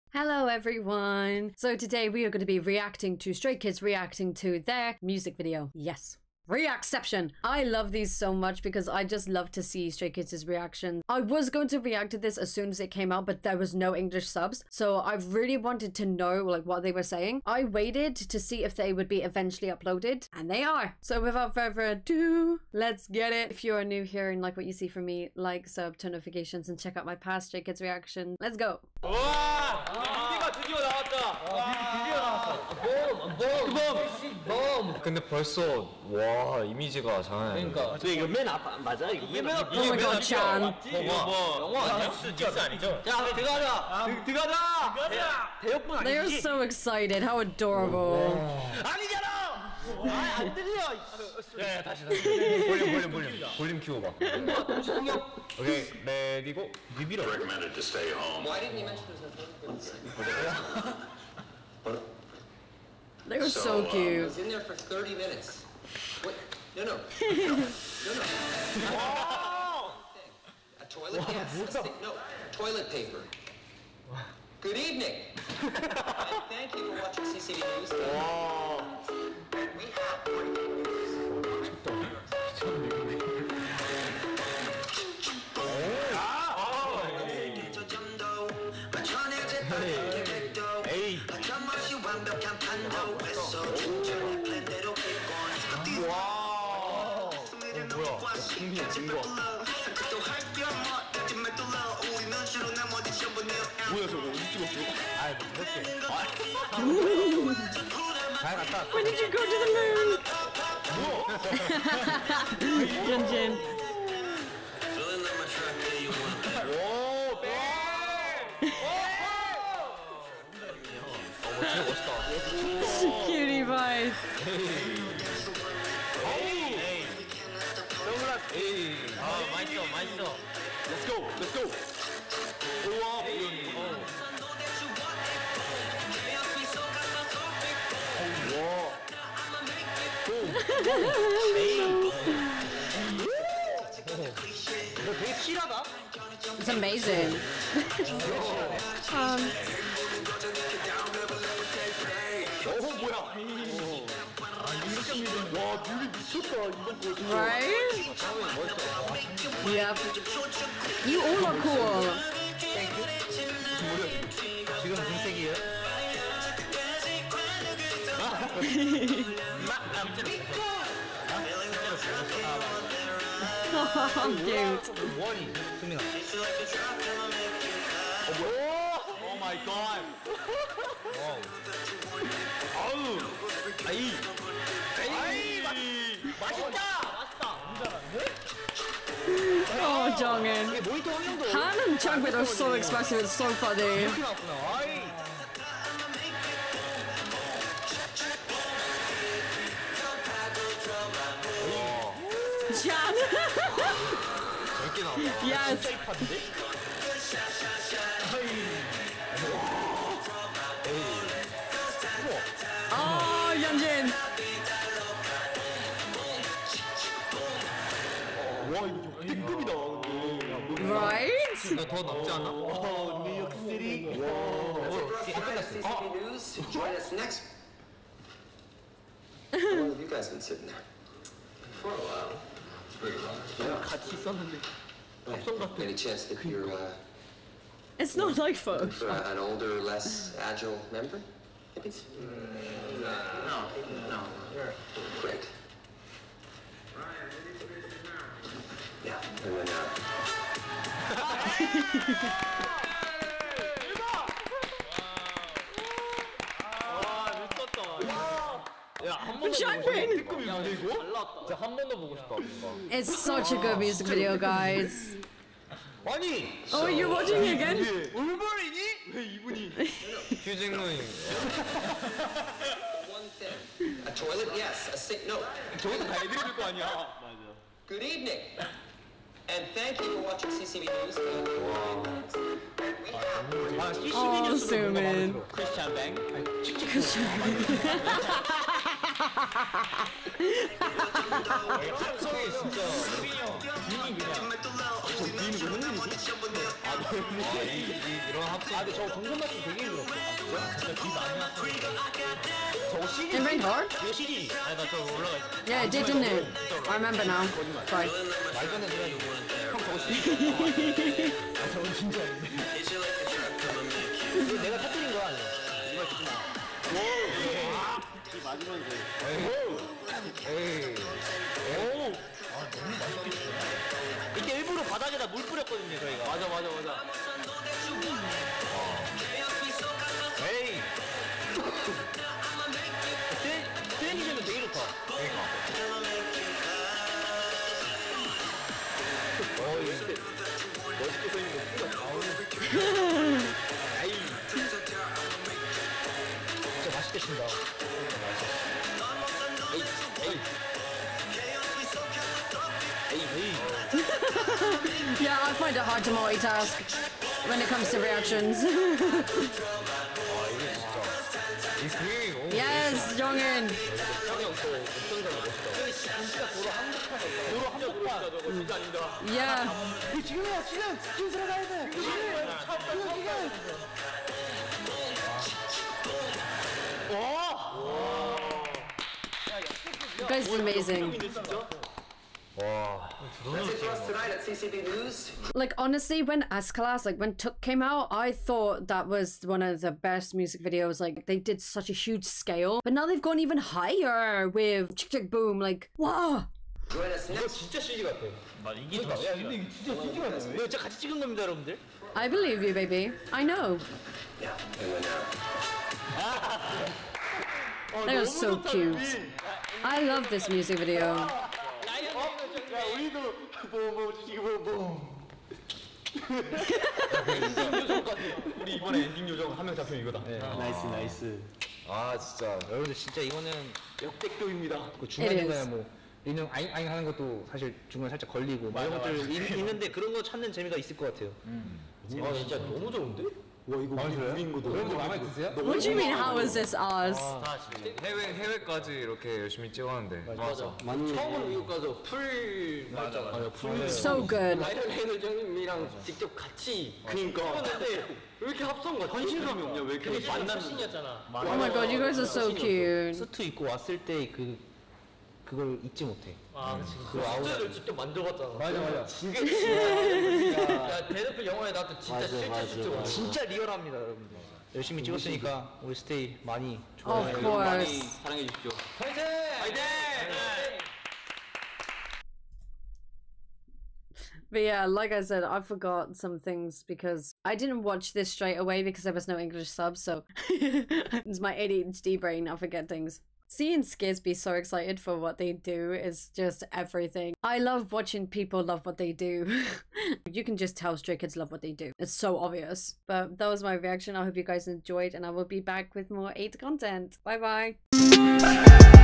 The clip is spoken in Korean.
Hello everyone! So today we are going to be reacting to Stray Kids reacting to their music video. Yes. Reacception! I love these so much because I just love to see Stray Kids' reaction. I was going to react to this as soon as it came out, but there was no English subs, so I really wanted to know like what they were saying. I waited to see if they would be eventually uploaded, and they are! So without further ado, let's get it! If you are new here and like what you see from me, like, sub, turn notifications, and check out my past Stray Kids reaction. Let's go! 와! 뮤비가 드디어 나왔다! 뮤비 드디어 나왔어! 봄! 근데 벌써 와 이미지가 장난 아니야. 그러니까 저 이거 맨 앞 맞아? 이게 맨 앞. Oh my god, Chan. 영화 아니야? 디스 아니죠? 야 들어가자! 들어가자! 대역분 아니지? They are so excited. How adorable. 아니잖아! 안 들려! 야 다시 볼륨 키워봐. 오케이 레디고 뮤비로. Recommended to stay home. Why didn't you mention this? They were so I cute. was in there for 30 minutes. What? No. A toilet? Yes. No. Toilet paper. Good evening. And thank you for watching CCTV News. We have breaking news. 뭐야 저거 어디 찍었어? 아이 못했지. 잘 갔다. When did you go to the moon? Jin. 오, 뺑! 진짜 멋있다. Cutie vibes. 선글라스. 에이. 아, 맛있어. Let's go. 우와, 이거 되게 칠하다. It's amazing. 뭐야? 와, 뮤비 미쳤다. 이런 거. Right? Yep. You all are cool. 지금 무슨 색이에요? Cute. 원이 수민아. 오 마이 갓. 아우. 아이. 맛있다. Oh, Jongin. 이게 모니터 환경도 Han and Changbin are so expressive. It's so funny. 이렇게 나왔구나. 아이. Chan. 이렇게 나왔다. Yes. 진짜 힙한데? Oh, Yeonjin. 와 이거 역대급이다. Right? 더 남지 않아? 뉴욕시티. CCTV News. Join us next. How long have you guys been sitting there? For a while. Pretty long. 같이 있었는데. Any chance that you're It's not like phones. an older, less agile member? Maybe? No. Great. Yeah, and then Changbin. 진짜 한 번 더 보고 싶다. It's such a good music video, guys. 아니. Oh, you're watching it again? 울버린이? 왜 이분이? 휴잭문이. one thing. A toilet? Yes. A sink? No. 저것도 다 애들이 줄 거 아니야. 맞아. Good evening. And thank you for watching CCTV News. 아, CCTV Oh, 뉴스도 뭔가 마음에 Sumin. 들어. 크리스찬 뱅. 합성이 진짜 빈이 그냥 저 빈이 왜 흔들리지? 아, 이런 합성. 아, 근데 저 동선 맞추기 되게 힘들었어. It rained hard? 이거 CD. 아니 나 저거 올라가 있어. Yeah, it did, didn't it? I remember now. Sorry. 말도 안 되는 형 저거 CD. 아 저건 진짜 아닌데. 이거 내가 터뜨린 거 아니야? 이거 진짜. 이 마지막에. 에이. 오. 아 너무 맛있겠어. 이게 일부러 바닥에다 물 뿌렸거든요 저희가. 맞아. 에이. 트레이니션은 되게 좋다. 그러니까. 멋있게 서 있는 거 진짜 나오는. 아이. 진짜 맛있게 친다. 에이. Yeah, I find it hard to multitask when it comes to reactions. Yes, Jongin. Yeah. 지금 들어가야 돼. You guys are amazing. That's it for us tonight at CCB News. Like honestly, when S-Class, like when Took came out, I thought that was one of the best music videos. Like they did such a huge scale, but now they've gone even higher with Chick Chick Boom. Like wow. Join us 이거 next. 진짜 CG 같아. 이게 야 근데 이거 진짜 CG 같아. 이거 진짜 같이 찍은 겁니다, 여러분들. I believe you, baby. I know. Yeah, and then That was so cute. I love this music video. 우리도 우리 이번에 엔딩 요정 한 명 잡히면 이거다. 나이스. 아 진짜 여러분들 진짜 이거는 역대급입니다. 그 It 중간중간에 is. 뭐 인형 아잉아잉 하는 것도 사실 중간에 살짝 걸리고 막 이런 것들 있는데 그런 거 찾는 재미가 있을 것 같아요. 아 진짜 너무 좋은데? 와 이거 우린 거도. 여러분들 마음에 드세요? What do you mean? How is this ours? 해외까지 이렇게 열심히 찍었는데 맞아. 처음으로 미국 가서 풀 맞아. 풀 So good. 라이언 레이놀 형님이랑 직접 같이 찍었는데 왜 이렇게 합성가? 현실감이 없냐? 왜 이렇게 만난 신이었잖아. Oh my god, you guys are so cute. 수트 입고 왔을 때 그걸 잊지 못해. 아, 그치. 그 아우라를 직접 만들어봤잖아. 맞아. 진짜. 야, 데드풀 영화에 나도 진짜 실제 수트 진짜 리얼합니다, 여러분들. 열심히 찍었으니까 우리 스테이 많이 좋아해 Of course. 사랑해 주십시오. 화이팅! 화이팅! But yeah, like I said, I forgot some things because I didn't watch this straight away because there was no English subs, so it's my ADHD brain, I forget things. Seeing Skiz be so excited for what they do is just everything. I love watching people love what they do. You can just tell Stray Kids love what they do. It's so obvious. But that was my reaction. I hope you guys enjoyed and I will be back with more 8 content. Bye bye.